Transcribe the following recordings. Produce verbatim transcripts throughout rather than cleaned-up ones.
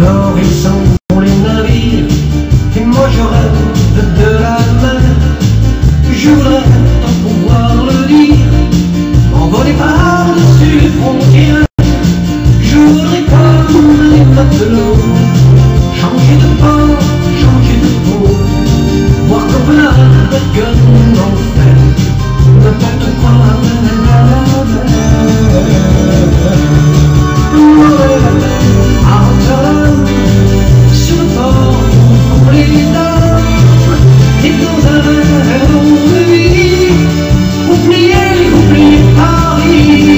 nord ils sont les navires, et moi je rêve de la mer. Je voudrais tant pouvoir le dire, envoler par-dessus les frontières. Je voudrais comme les matelots changer de port, changer de peau, voir Copenhague en fait n'importe quoi. Sur le port, pour les dames, et dans un verre de vie, oubliez, oubliez Paris.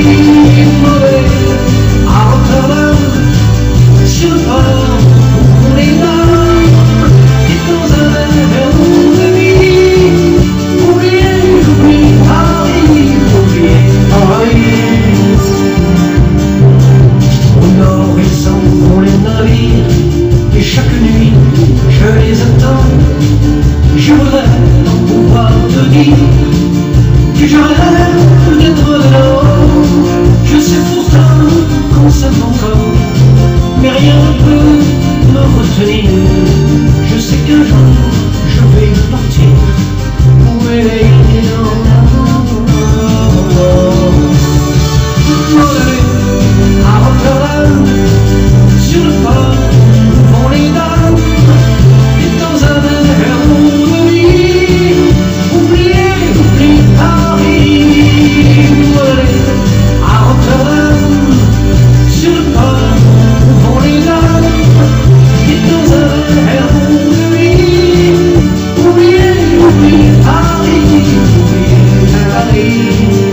À Rotterdam, sur le port, pour les dames, et dans un verre de vie, oubliez, oubliez Paris, oubliez Paris. Au nord ils s'en vont les navires, et chaque nuit je les attends. Je voudrais pouvoir te dire que je rêve d'être dedans. Je sais pourtant qu'on s'aime encore, mais rien ne peut me retenir. Je sais qu'un jour je vais partir pour m'élever en amour. À Rotterdam, sur le port, vont les dames, et dans un verre de vie, oubliez, oubliez Paris. À Rotterdam, sur le port, vont les dames, et dans un verre de vie, oubliez, oubliez Paris, oubliez Paris.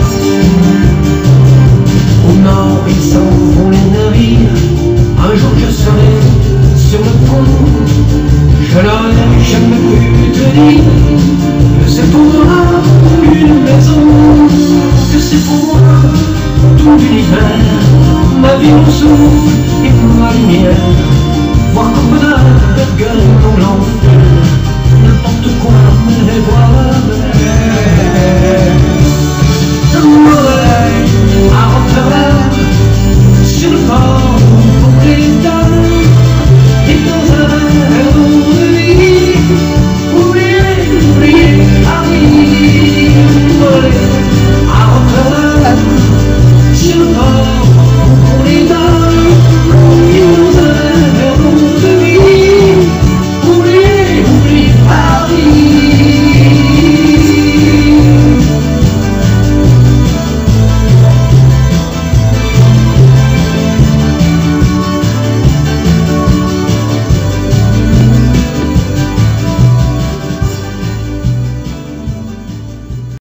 Au nord ils s'en vont les navires, un jour je serai sur le pont. Je n'aurais jamais pu te dire que c'est pour moi une maison, que c'est pour moi tout l'univers, ma vie, mon souffle et ma lumière. Voir Copenhague dans l'enfer, n'importe quoi, mais voir la mer. À Rotterdam,